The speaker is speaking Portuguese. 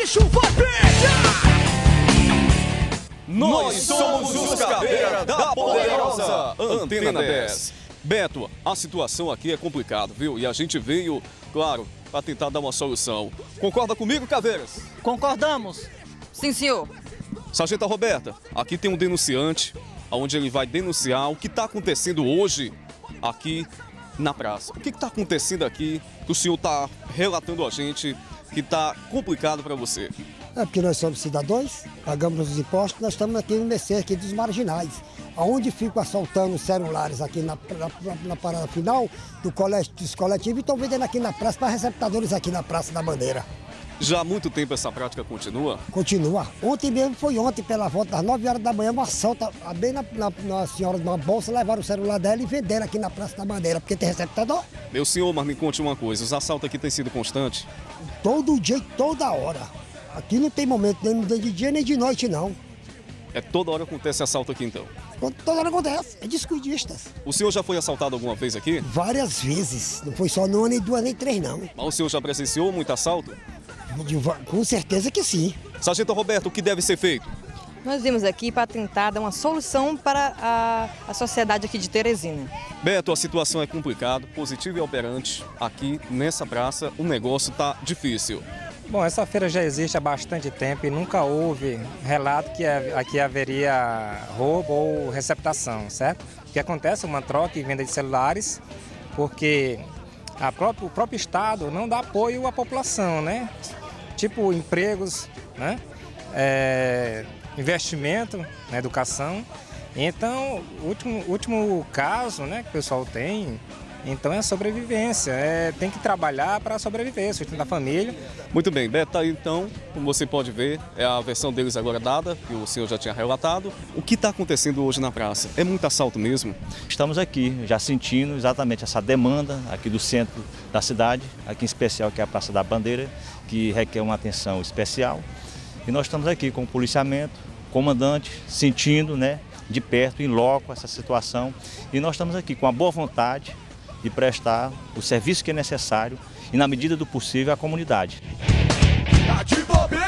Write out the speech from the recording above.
bicho vai pegar! Nós somos os Caveira da poderosa Antena 10. Beto, a situação aqui é complicada, viu? E a gente veio, claro, para tentar dar uma solução. Concorda comigo, Caveiras? Concordamos. Sim, senhor. Sargenta Roberta, aqui tem um denunciante, onde ele vai denunciar o que está acontecendo hoje aqui na praça. O que está acontecendo aqui que o senhor está relatando a gente que está complicado para você? É porque nós somos cidadãos, pagamos os impostos, nós estamos aqui no mercê aqui dos marginais, aonde ficam assaltando os celulares aqui na parada final dos coletivos e estão vendendo aqui na praça para receptadores aqui na Praça da Bandeira. Já há muito tempo essa prática continua? Continua. Ontem mesmo, foi ontem, pela volta das 9 horas da manhã, um assalto bem na senhora de uma bolsa, levaram o celular dela e venderam aqui na Praça da Bandeira, porque tem receptador. Meu senhor, mas me conte uma coisa, os assaltos aqui têm sido constantes? Todo dia e toda hora. Aqui não tem momento nem de dia nem de noite, não. É toda hora acontece assalto aqui, então? Toda hora acontece, é descuidistas. O senhor já foi assaltado alguma vez aqui? Várias vezes, não foi só numa, nem duas, nem três, não. Mas o senhor já presenciou muito assalto? Com certeza que sim. Sargento Roberto, o que deve ser feito? Nós vimos aqui para tentar dar uma solução para a sociedade aqui de Teresina. Beto, a situação é complicada, positiva e operante. Aqui nessa praça o negócio está difícil. Bom, essa feira já existe há bastante tempo e nunca houve relato que aqui haveria roubo ou receptação, certo? O que acontece é uma troca e venda de celulares, porque o próprio Estado não dá apoio à população, né? Tipo empregos, né? Investimento na educação. Então, o último caso, né, que o pessoal tem, então é a sobrevivência, tem que trabalhar para sobreviver, sustentar a família. Muito bem, Beto, tá aí, então, como você pode ver, é a versão deles agora dada, que o senhor já tinha relatado. O que está acontecendo hoje na praça? É muito assalto mesmo? Estamos aqui já sentindo exatamente essa demanda aqui do centro da cidade, aqui em especial que é a Praça da Bandeira, que requer uma atenção especial. E nós estamos aqui com o policiamento, comandante, sentindo, né, de perto, em loco, essa situação. E nós estamos aqui com a boa vontade de prestar o serviço que é necessário e, na medida do possível, à comunidade. Tá de bobeira!